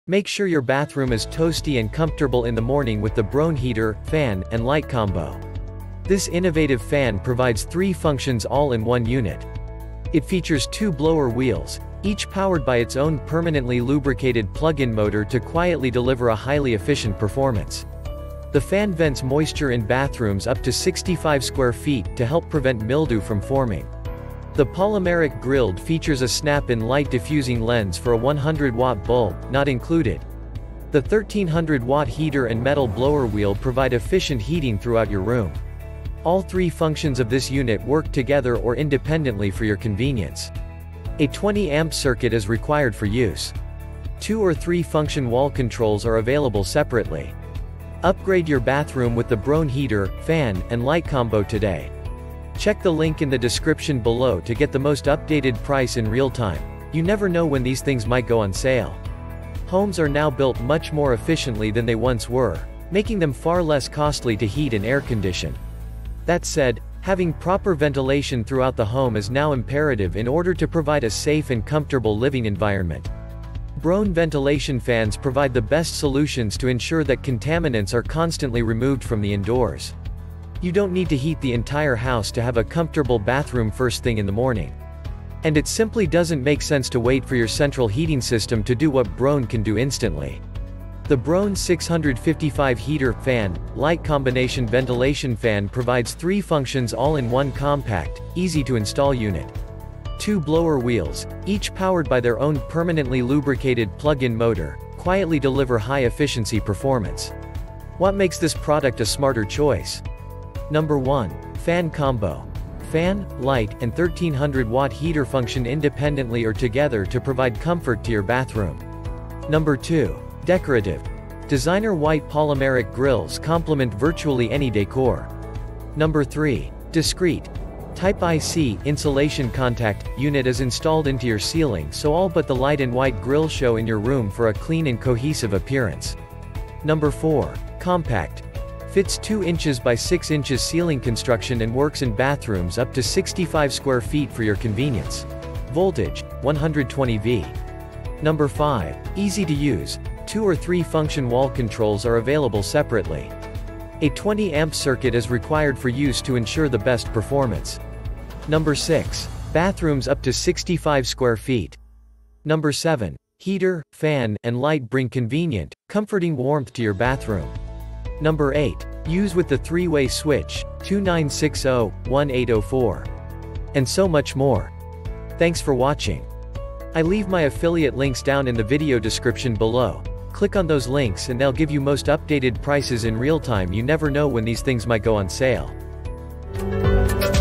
Make sure your bathroom is toasty and comfortable in the morning with the Broan Heater, fan, and light combo. This innovative fan provides 3 functions all in one unit. It features 2 blower wheels, each powered by its own permanently lubricated plug-in motor to quietly deliver a highly efficient performance. The fan vents moisture in bathrooms up to 65 square feet to help prevent mildew from forming. The polymeric grille features a snap-in light diffusing lens for a 100-watt bulb, not included. The 1300-watt heater and metal blower wheel provide efficient heating throughout your room. All 3 functions of this unit work together or independently for your convenience. A 20-amp circuit is required for use. 2 or 3 function wall controls are available separately. Upgrade your bathroom with the Broan Heater, fan, and light combo today. Check the link in the description below to get the most updated price in real time. You never know when these things might go on sale. Homes are now built much more efficiently than they once were, making them far less costly to heat and air condition. That said, having proper ventilation throughout the home is now imperative in order to provide a safe and comfortable living environment. Broan ventilation fans provide the best solutions to ensure that contaminants are constantly removed from the indoors. You don't need to heat the entire house to have a comfortable bathroom first thing in the morning. And it simply doesn't make sense to wait for your central heating system to do what Broan can do instantly. The Broan 655 heater, fan, light combination ventilation fan provides 3 functions all in one compact, easy to install unit. 2 blower wheels, each powered by their own permanently lubricated plug-in motor, quietly deliver high-efficiency performance. What makes this product a smarter choice? Number 1. Fan combo. Fan, light, and 1300-watt heater function independently or together to provide comfort to your bathroom. Number 2. Decorative. Designer white polymeric grilles complement virtually any decor. Number 3. Discreet. Type IC insulation contact unit is installed into your ceiling so all but the light and white grill show in your room for a clean and cohesive appearance. Number 4. Compact. Fits 2 inches by 6 inches ceiling construction and works in bathrooms up to 65 square feet for your convenience. Voltage, 120 V. Number 5. Easy to use. 2 or 3 function wall controls are available separately. A 20-amp circuit is required for use to ensure the best performance. Number 6. Bathrooms up to 65 square feet. Number 7. Heater, fan, and light bring convenient, comforting warmth to your bathroom. Number 8. Use with the 3-way switch, 2960-1804. And so much more. Thanks for watching. I leave my affiliate links down in the video description below. Click on those links and they'll give you most updated prices in real time. You never know when these things might go on sale.